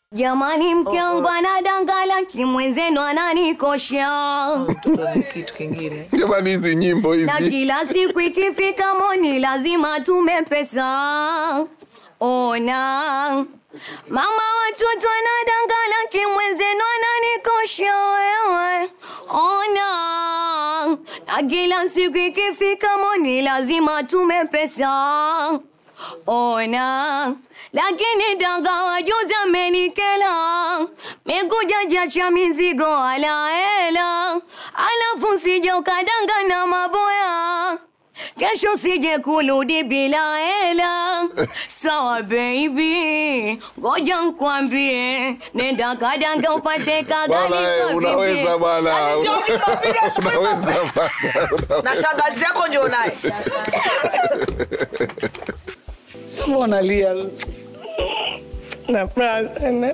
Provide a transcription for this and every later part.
Jamani mke wangu anadangala kimwenzenu ananikosha. Kitu kingine. Jamani hizi nyimbo hizi. Na kila siku ikifika moni lazima tume pesa. Ona mama watoto anadangala kimwenzenu ananikosha wewe. Ona na kila siku ikifika moni lazima tume pesa. Ona lakini danga wajuzi amenikela. Mekuja jacha mizigo ala hela. Alafu sije ukadanga na maboya. Kesho sije kuludi bila hela. Sawa baby, ngoja nkwambie. Nenda kadanga upate kagali kwa bibi. Unaweza bwana. Unaweza bwana. Na shangazi yako ndio naye. Sasa unalia. Na sana,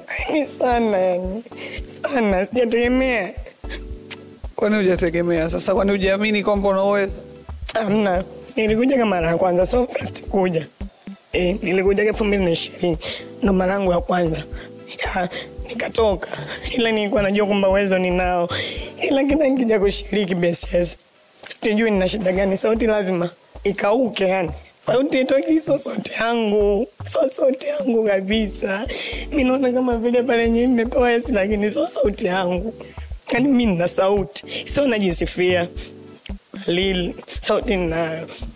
sana, sijategemea. Kwani hujategemea? Sasa kwani hujaamini kwamba unaweza? Hamna. Nilikuja kama mara ya kwanza, so first kuja. Nilikuja 2020. Ndo mara yangu ya kwanza. Nikatoka. Ila nilikuwa najua kwamba uwezo ninao. Ila kila nikija kushiriki BSS. Sijui nina shida gani, sauti lazima ikauke yani. Sauti itoki sauti yangu kabisa. Mimi naona kama vile pale nyewe nimepewa yes lakini sauti yangu. Yaani mimi nina sauti. Sio najisifia. Lil sauti ninayo.